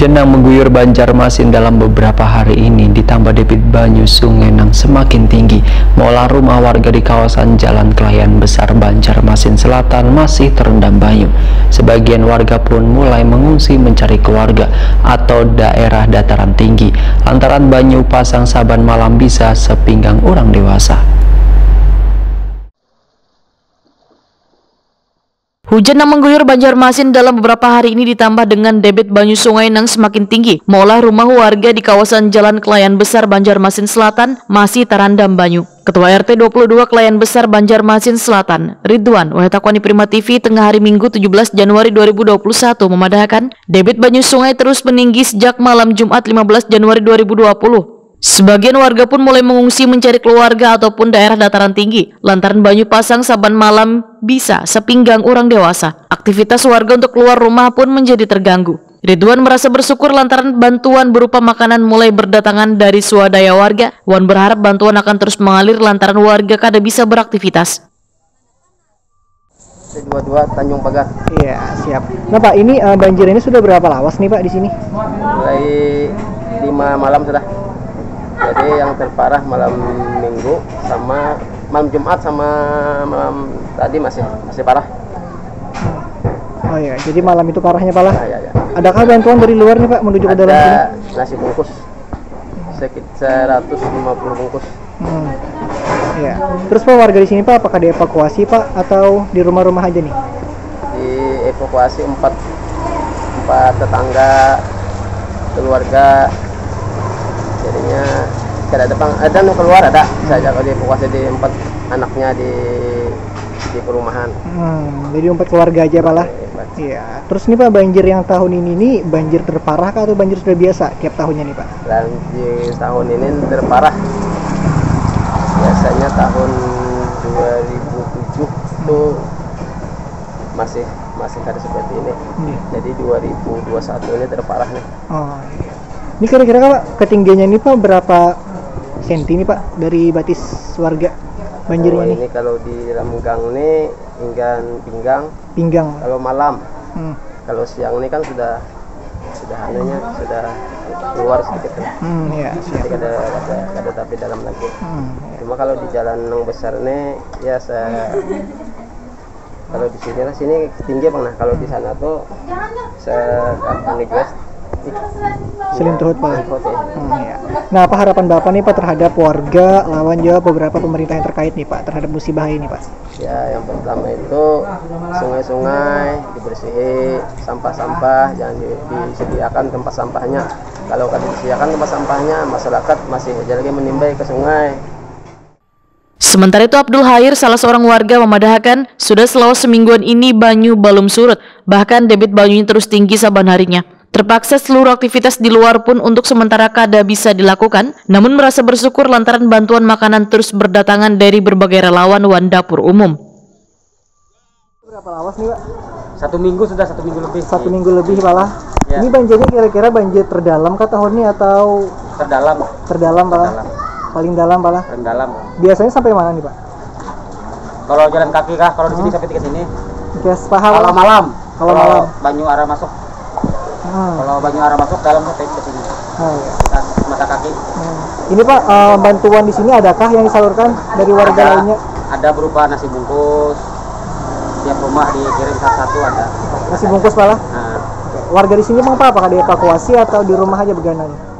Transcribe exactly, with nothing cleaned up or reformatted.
Hujan yang mengguyur Banjarmasin dalam beberapa hari ini ditambah debit banyu Sungai Nang semakin tinggi mengolah rumah warga di kawasan Jalan Kelayan Besar Banjarmasin Selatan masih terendam banyu. Sebagian warga pun mulai mengungsi mencari keluarga atau daerah dataran tinggi lantaran banyu pasang saban malam bisa sepinggang orang dewasa. Hujan yang mengguyur Banjarmasin dalam beberapa hari ini ditambah dengan debit banyu Sungai Nang semakin tinggi mengolah rumah warga di kawasan Jalan Kelayan Besar Banjarmasin Selatan masih terendam banyu. Ketua R T dua puluh dua Kelayan Besar Banjarmasin Selatan, Ridwan Wahetakwani Prima T V tengah hari Minggu tujuh belas Januari dua ribu dua puluh satu memadahkan debit banyu sungai terus meninggi sejak malam Jumat lima belas Januari dua ribu dua puluh. Sebagian warga pun mulai mengungsi mencari keluarga ataupun daerah dataran tinggi lantaran banyu pasang saban malam bisa sepinggang orang dewasa. Aktivitas warga untuk keluar rumah pun menjadi terganggu. Ridwan merasa bersyukur lantaran bantuan berupa makanan mulai berdatangan dari swadaya warga. Wan berharap bantuan akan terus mengalir lantaran warga kada bisa beraktivitas. dua-dua Tanjung Pagar. Iya, siap. Nah Pak, ini uh, banjir ini sudah berapa lawas nih Pak di sini? Mulai lima malam sudah. Jadi yang terparah malam Minggu sama malam Jumat sama malam tadi masih masih parah. Oh iya, jadi malam itu parahnya Pak lah. Ya, ya, ya. Adakah bantuan dari luar nih Pak menuju ke dalam sini? Ada nasi bungkus sekitar seratus lima puluh bungkus. Hmm. Ya. Terus Pak, warga di sini Pak apakah dievakuasi Pak atau di rumah-rumah aja nih? Dievakuasi empat empat tetangga keluarga. Jadinya tidak ada bang, ada nu keluar ada saja kalau dievakuasi di empat anaknya di di perumahan. Hmm, jadi empat keluarga aja Pak lah. Iya. Terus nih Pak, banjir yang tahun ini nih banjir terparah kah atau banjir sudah biasa tiap tahunnya nih Pak? Banjir tahun ini terparah. Biasanya tahun dua ribu tujuh tuh masih masih ada seperti ini. Hmm. Jadi dua ribu dua puluh satu ini terparah nih. Oh iya. Ini kira-kira Pak ketinggiannya nih Pak berapa senti nih Pak dari batis warga banjirnya oh, nih? Ini kalau di dalam gang nih hingga pinggang. Pinggang. Kalau malam. Hmm. Kalau siang ini kan sudah sudah anunya sudah keluar sedikit kan. Hmm, ya, siap. Jadi ada ada ada tapi dalam lagi. Hmm, ya. Cuma kalau di jalan Nang Besar nih ya saya kalau di sini lah sini tinggi Bang. Nah, kalau di sana tuh saya akan juga selintuhut Pak. Ya. Hmm, ya. Nah, apa harapan Bapak nih Pak terhadap warga lawan juga beberapa pemerintah yang terkait nih Pak terhadap musibah ini Pak? Ya, yang pertama itu sungai-sungai dibersihi, sampah-sampah jangan disediakan tempat sampahnya. Kalau kada disediakan tempat sampahnya, masyarakat masih aja lagi menimbai ke sungai. Sementara itu Abdul Hair, salah seorang warga memadahkan sudah selama semingguan ini banyu belum surut, bahkan debit banyunya terus tinggi saban harinya. Terpaksa seluruh aktivitas di luar pun untuk sementara kada bisa dilakukan, namun merasa bersyukur lantaran bantuan makanan terus berdatangan dari berbagai relawan wan dapur umum. Berapa lawas nih Pak? Satu minggu sudah, satu minggu lebih. Satu minggu lebih malah. Ya. Ini banjirnya kira-kira banjir terdalam kah tahun ini atau? Terdalam. Terdalam Pak. Terdalam. Paling dalam Pak lah. Terdalam. Biasanya sampai mana nih Pak? Kalau jalan kaki kah? Kalau di sini hmm. sampai ke sini. Yes, paham. Kalau malam. Kalau malam. Banyu arah masuk. Hmm. Kalau banyu arah masuk dalam sampai ke sini. Oh, iya. Mata kaki. Hmm. Ini Pak, uh, bantuan di sini adakah yang disalurkan dari warga ada, lainnya? Ada berupa nasi bungkus. Tiap rumah dikirim satu-satu ada. Nasi bungkus Pak lah. Nah. Warga di sini Bang Pak apakah dievakuasi atau di rumah aja begananya?